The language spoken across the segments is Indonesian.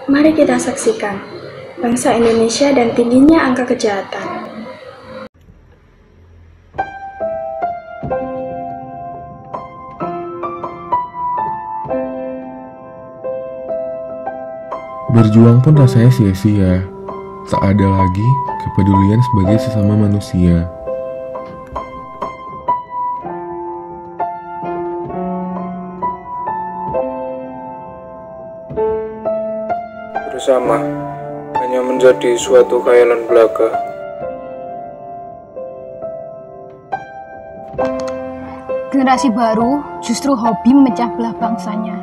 Mari kita saksikan bangsa Indonesia dan tingginya angka kejahatan. Berjuang pun rasanya sia-sia. Tak ada lagi kepedulian sebagai sesama manusia. Bersama hanya menjadi suatu khayalan belaka. Generasi baru justru hobi memecah belah bangsanya.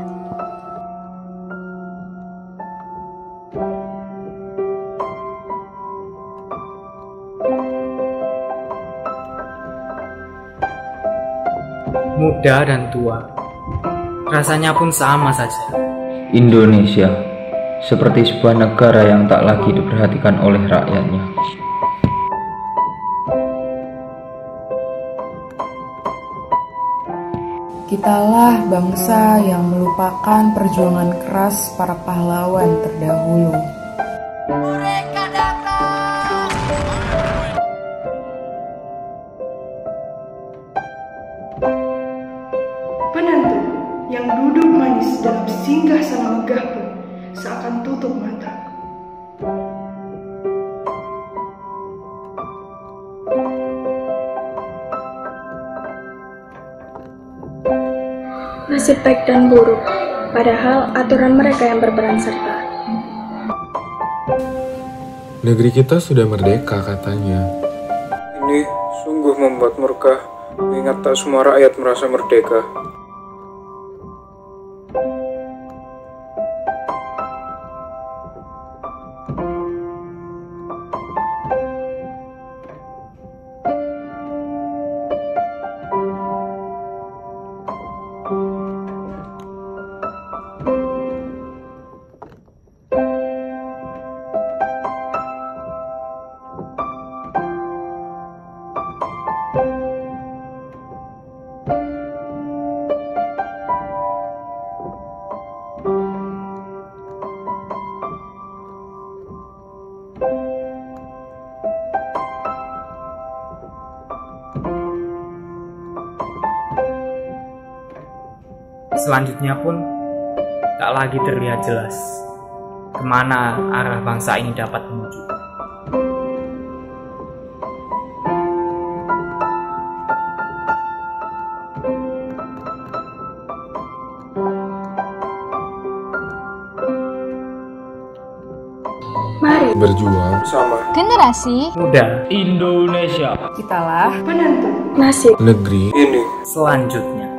Muda dan tua, rasanya pun sama saja. Indonesia seperti sebuah negara yang tak lagi diperhatikan oleh rakyatnya. Kitalah bangsa yang melupakan perjuangan keras para pahlawan terdahulu. Mereka datang! Penantu yang duduk manis dalam singgah sana megah pun seakan tutup mata. Nasib baik dan buruk, padahal aturan mereka yang berperan serta. Negeri kita sudah merdeka katanya. Ini sungguh membuat murka, mengingat tak semua rakyat merasa merdeka. Selanjutnya pun tak lagi terlihat jelas kemana arah bangsa ini dapat menuju. Mari Berjuang Bersama Generasi Muda Indonesia, Kitalah Penantu nasib negeri ini selanjutnya.